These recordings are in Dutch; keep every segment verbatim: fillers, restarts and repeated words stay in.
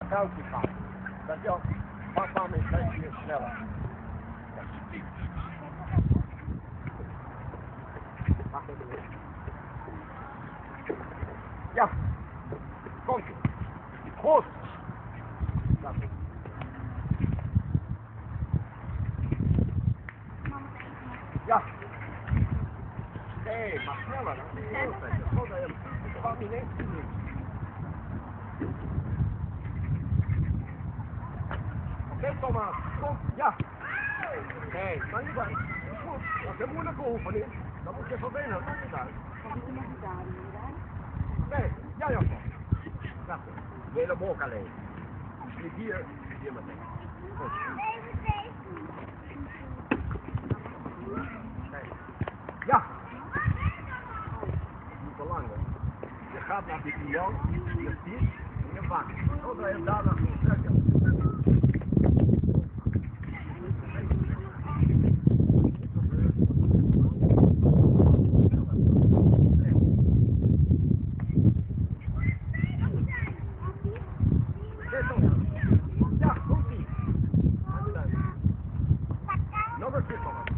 touwtje gaat. Dat je papa met zes keer sneller. Wacht even. Ja, komt ie. Goed. Dat is. Ja. Nee, maar sneller. Dat is heel vet. Dat is gewoon niet eens te doen. Oké, Thomas. Kom. Ja. Nee, maar niet uit. Dat is goed. Dat is een moeilijke oefening. Dan moet je verbenen. Dat maakt niet uit. Nee, ja, ja. Dat is. De hele bok alleen. Niet hier, hier meteen. Goed. Ja. Niet te lang hoor. Je gaat naar die pion, je ziet en je pakt. Zodra je daarna moet trekken. Ja, komt ie. Nog een keer van.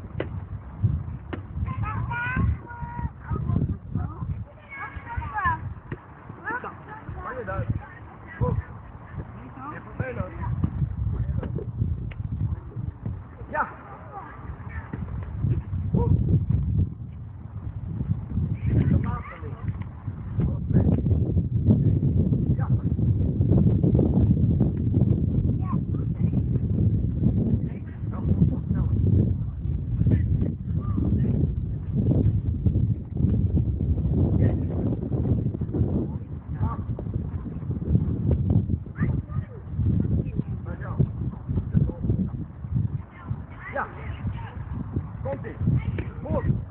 Goed. Je vervelend. Ja. Goed. De laatste niet. Ja. Nou, goed, sneller. Ja, komt ie. Goed.